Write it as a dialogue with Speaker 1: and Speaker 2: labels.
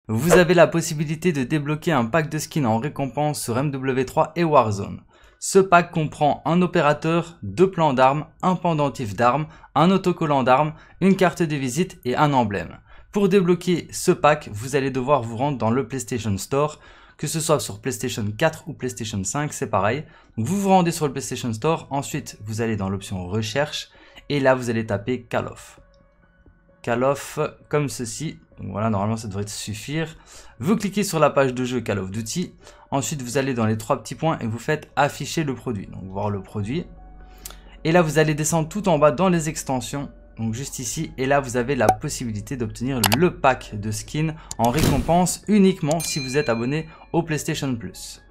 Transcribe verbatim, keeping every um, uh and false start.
Speaker 1: vous avez la possibilité de débloquer un pack de skins en récompense sur M W trois et Warzone. Ce pack comprend un opérateur, deux plans d'armes, un pendentif d'armes, un autocollant d'armes, une carte de visite et un emblème. Pour débloquer ce pack, vous allez devoir vous rendre dans le PlayStation Store, que ce soit sur PlayStation quatre ou PlayStation cinq, c'est pareil. Donc vous vous rendez sur le PlayStation Store, ensuite vous allez dans l'option recherche et là vous allez taper Call of. Call of comme ceci. Donc voilà, normalement ça devrait suffire. Vous cliquez sur la page de jeu Call of Duty. Ensuite, vous allez dans les trois petits points et vous faites afficher le produit. Donc voir le produit. Et là, vous allez descendre tout en bas dans les extensions. Donc juste ici. Et là, vous avez la possibilité d'obtenir le pack de skins en récompense uniquement si vous êtes abonné au PlayStation Plus.